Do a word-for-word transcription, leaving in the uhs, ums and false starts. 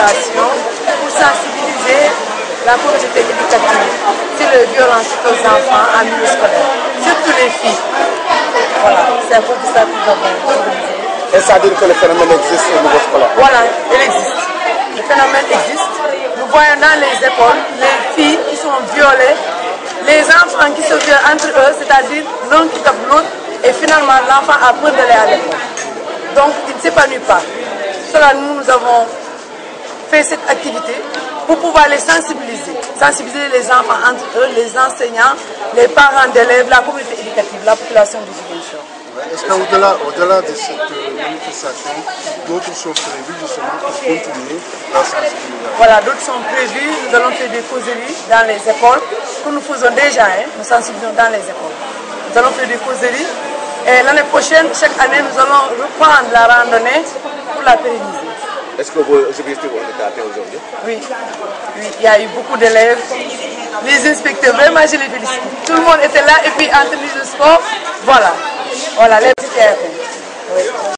manifestation pour sensibiliser la communauté éducative sur les violences aux enfants en milieu scolaire, surtout les filles. Voilà, c'est un peu tout ça que nous avons organisé. Et ça veut dire que le phénomène existe au niveau scolaire? Voilà, il existe. Le phénomène existe. Nous voyons dans les écoles les filles qui sont violées, les enfants qui se violent entre eux, c'est-à-dire l'un qui tape l'autre, et finalement l'enfant a peur d'aller à l'école. Donc il ne s'épanouit pas. Cela, nous, nous avons fait cette activité pour pouvoir les sensibiliser. Sensibiliser les enfants entre eux, les enseignants, les parents d'élèves, la communauté éducative, la population du Ziguinchor. Est-ce qu'au-delà au-delà de cette manifestation, d'autres sont prévues justement pour continuer la sensibilisation? Voilà, d'autres sont prévus. Nous allons faire des causeries dans les écoles, que nous faisons déjà, hein, nous sensibilisons dans les écoles. Nous allons faire des causeries. Et l'année prochaine, chaque année, nous allons reprendre la randonnée pour la pérenniser. Est-ce que vos objectifs ont été atteints aujourd'hui? Oui. Oui, il y a eu beaucoup d'élèves. Les inspecteurs, vraiment, je les félicite. Tout le monde était là et puis en tenue de sport, voilà. Voilà, les objectifs. Oui.